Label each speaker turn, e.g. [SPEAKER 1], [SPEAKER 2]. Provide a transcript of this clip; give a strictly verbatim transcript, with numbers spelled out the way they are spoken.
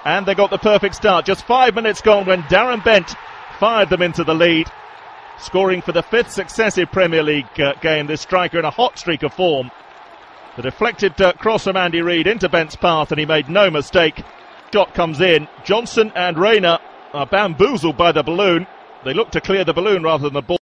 [SPEAKER 1] And they got the perfect start. Just five minutes gone when Darren Bent fired them into the lead, scoring for the fifth successive Premier League uh, game. This striker in a hot streak of form. The deflected uh, cross from Andy Reid into Bent's path, and he made no mistake. Shot comes in. Johnson and Rayner are bamboozled by the balloon. They look to clear the balloon rather than the ball.